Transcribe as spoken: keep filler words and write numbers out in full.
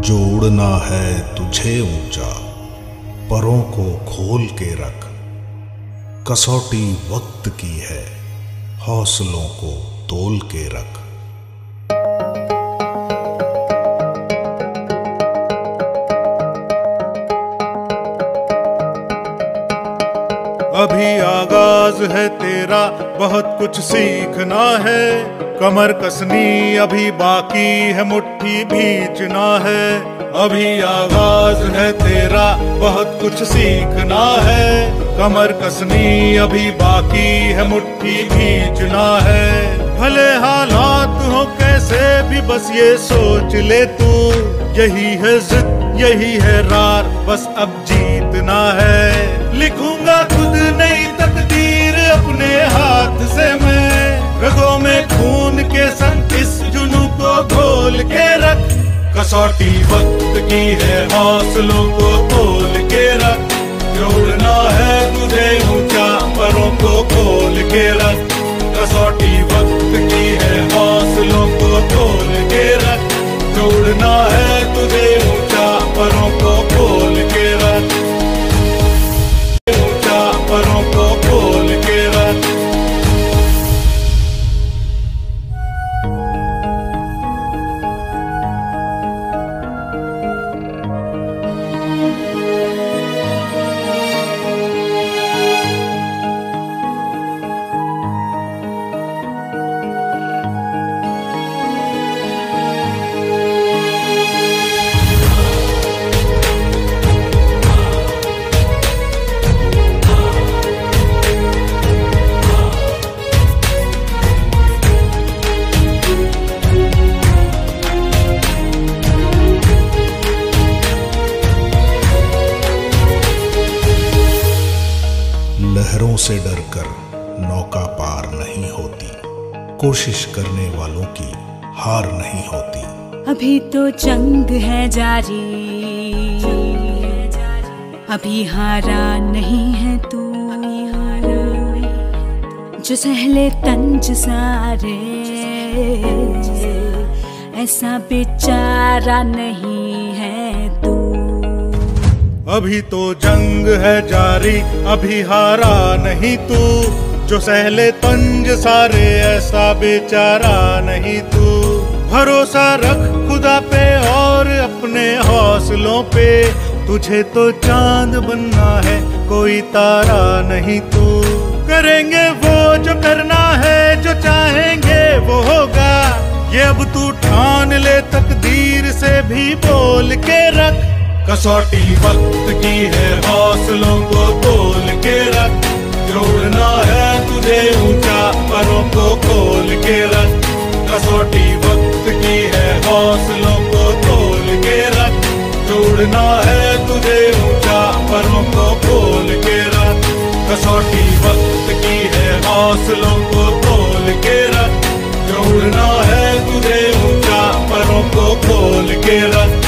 जोड़ना है तुझे ऊंचा, परों को खोल के रख। कसौटी वक्त की है, हौसलों को तोल के रख। अभी आगाज है तेरा, बहुत कुछ सीखना है। कमर कसनी अभी बाकी है, मुट्ठी भींचना है। अभी आगाज है तेरा, बहुत कुछ सीखना है। कमर कसनी अभी बाकी है, मुट्ठी भींचना है। भले हालात हो कैसे भी, बस ये सोच ले तू, यही है जिद यही है रार, बस अब जीतना है। लिखूंगा खुद नई तकदीर अपने हाथ से मैं, रगों में खून के संग इस जुनू को घोल के रख। कसौटी वक्त की है, हौसलों को तोल के रख। जोड़ना है तुझे ऊंचा, परों को खोल के रख। कसौटी वक्त की है, हौसलों को तोल के रख। जोड़ना है तुझे ऊंचा, परों को खोल के रख। ऊंचा परों को खोल के रख। लहरों से डरकर नौका पार नहीं होती, कोशिश करने वालों की हार नहीं होती। अभी तो जंग है जारी, अभी हारा नहीं है तू। जो सहले तंज सारे, ऐसा बेचारा नहीं है तू। अभी तो जंग है जारी, अभी हारा नहीं तू। जो सहले तंज सारे, ऐसा बेचारा नहीं तू। भरोसा रख खुदा पे और अपने हौसलों पे, तुझे तो चांद बनना है, कोई तारा नहीं तू। करेंगे वो जो करना है, जो चाहेंगे वो होगा। ये अब तू ठान ले, तकदीर से भी बोल के रख। कसौटी वक्त की है, हौसलों को तोल के रख। जोड़ना है तुझे ऊंचा, परों को खोल के रख। कसौटी वक्त की है, हौसलों को तोल के रख। जोड़ना है तुझे ऊंचा, परों को खोल के रख। कसौटी वक्त की है, हौसलों को तोल के रख। जोड़ना है तुझे ऊंचा, परों को खोल के रख।